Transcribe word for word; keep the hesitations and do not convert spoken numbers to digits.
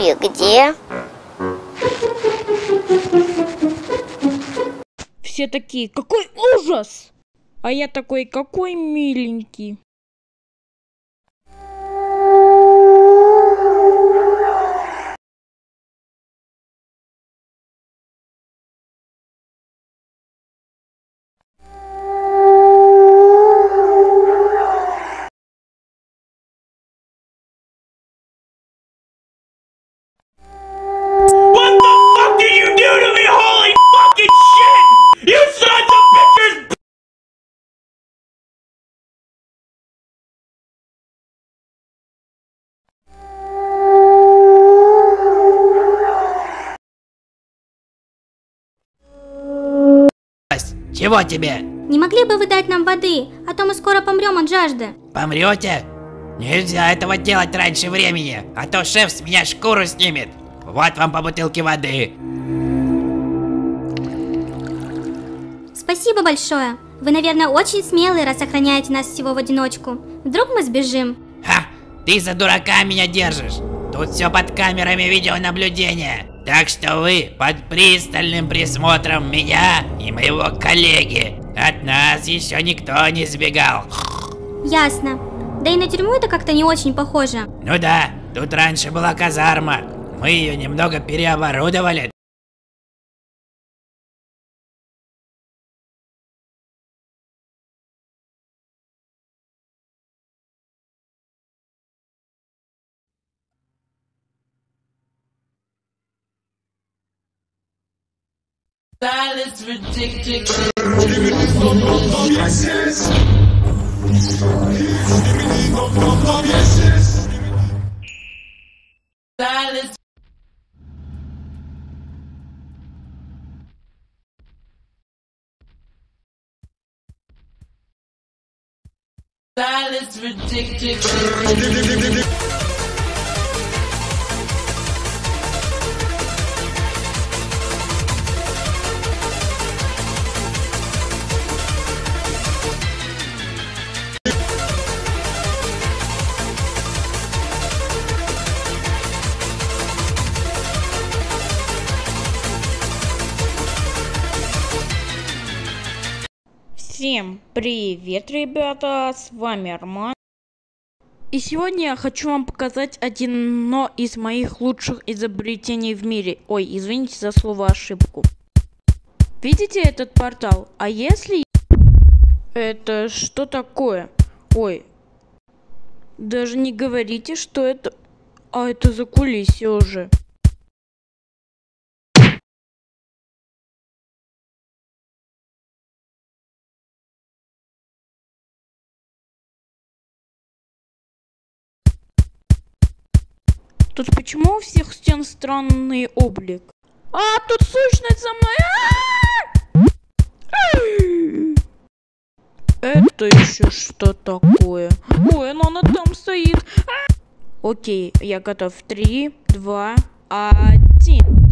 И где? Все такие, какой ужас! А я такой, какой миленький. Чего тебе? Не могли бы вы дать нам воды, а то мы скоро помрем от жажды. Помрете? Нельзя этого делать раньше времени, а то шеф с меня шкуру снимет. Вот вам по бутылке воды. Спасибо большое. Вы, наверное, очень смелые, раз охраняете нас всего в одиночку. Вдруг мы сбежим? Ха! Ты за дурака меня держишь. Тут все под камерами видеонаблюдения. Так что вы под пристальным присмотром меня и моего коллеги. От нас еще никто не сбегал. Ясно. Да и на тюрьму это как-то не очень похоже. Ну да, тут раньше была казарма. Мы ее немного переоборудовали. Silence ridiculous. Silence. Silence ridiculous. Всем привет, ребята, с вами Арман. И сегодня я хочу вам показать одно из моих лучших изобретений в мире. Ой, извините за слово ошибку. Видите этот портал? А если... Это что такое? Ой, даже не говорите, что это... А это закулисье уже. Тут почему у всех стен странный облик? А, тут сущность за мной! Это еще что такое? Ой, ну она там стоит. Окей, я готов. Три, два, один.